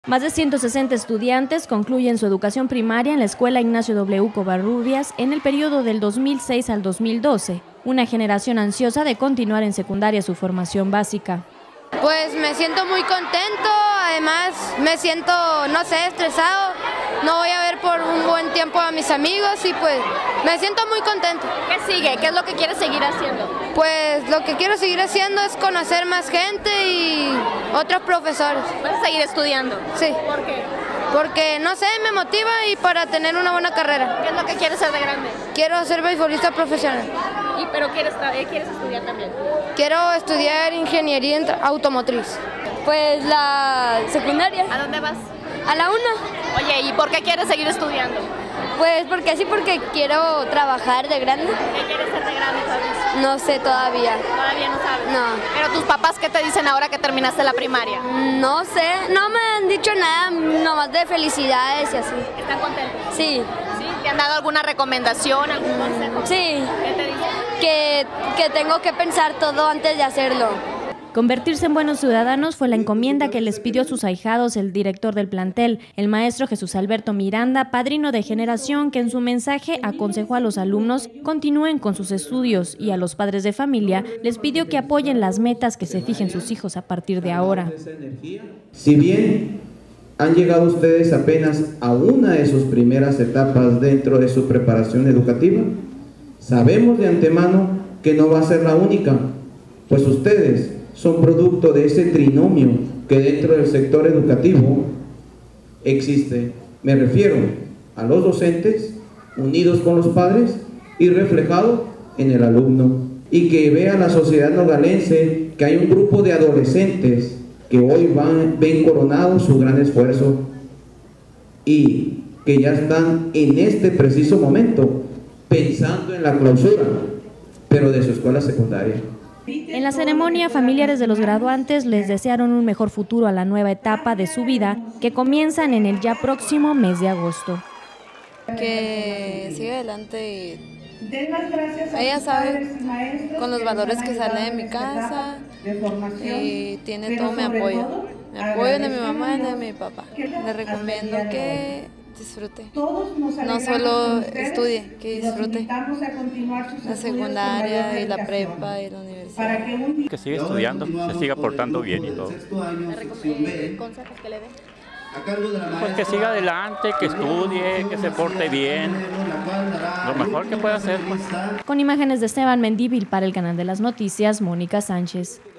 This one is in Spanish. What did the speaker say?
Más de 160 estudiantes concluyen su educación primaria en la Escuela Ignacio W. Covarrubias en el periodo del 2006 al 2012, una generación ansiosa de continuar en secundaria su formación básica. Pues me siento muy contento, además me siento, no sé, estresado, no voy a ver por un buen tiempo a mis amigos y pues me siento muy contento. ¿Qué sigue? ¿Qué es lo que quieres seguir haciendo? Pues lo que quiero seguir haciendo es conocer más gente y otros profesores. ¿Vas a seguir estudiando? Sí. ¿Por qué? Porque, no sé, me motiva y para tener una buena carrera. ¿Qué es lo que quieres ser de grande? Quiero ser beisbolista profesional. ¿Pero quieres estudiar también? Quiero estudiar ingeniería automotriz. Pues la secundaria. ¿A dónde vas? A la 1. Oye, ¿y por qué quieres seguir estudiando? Pues porque quiero trabajar de grande. ¿Qué quieres ser de grande, sabes? No sé todavía. ¿Todavía no sabes? No. ¿Pero tus papás qué te dicen ahora que terminaste la primaria? No sé, no me han dicho nada, nomás de felicidades y así. ¿Están contentos? Sí. ¿Sí? ¿Te han dado alguna recomendación, algún consejo? Sí. ¿Qué te dicen? Que tengo que pensar todo antes de hacerlo. Convertirse en buenos ciudadanos fue la encomienda que les pidió a sus ahijados el director del plantel, el maestro Jesús Alberto Miranda, padrino de generación, que en su mensaje aconsejó a los alumnos continúen con sus estudios y a los padres de familia les pidió que apoyen las metas que se fijen sus hijos a partir de ahora. Si bien han llegado ustedes apenas a una de sus primeras etapas dentro de su preparación educativa, sabemos de antemano que no va a ser la única, pues ustedes son producto de ese trinomio que dentro del sector educativo existe. Me refiero a los docentes unidos con los padres y reflejado en el alumno. Y que vea la sociedad nogalense que hay un grupo de adolescentes que hoy ven coronado su gran esfuerzo y que ya están en este preciso momento pensando en la clausura, pero de su escuela secundaria. En la ceremonia, familiares de los graduantes les desearon un mejor futuro a la nueva etapa de su vida que comienzan en el ya próximo mes de agosto. Que siga adelante y ella sabe con los valores que salen de mi casa y tiene todo mi apoyo. Me apoyo de mi mamá y de mi papá. Le recomiendo que disfrute, no solo estudie, que disfrute la secundaria y la prepa y la universidad. Que siga estudiando, se siga portando bien y todo. ¿Me recomienda consejos que le dé? Pues que siga adelante, que estudie, que se porte bien, lo mejor que pueda hacer. Con imágenes de Esteban Mendívil para el Canal de las Noticias, Mónica Sánchez.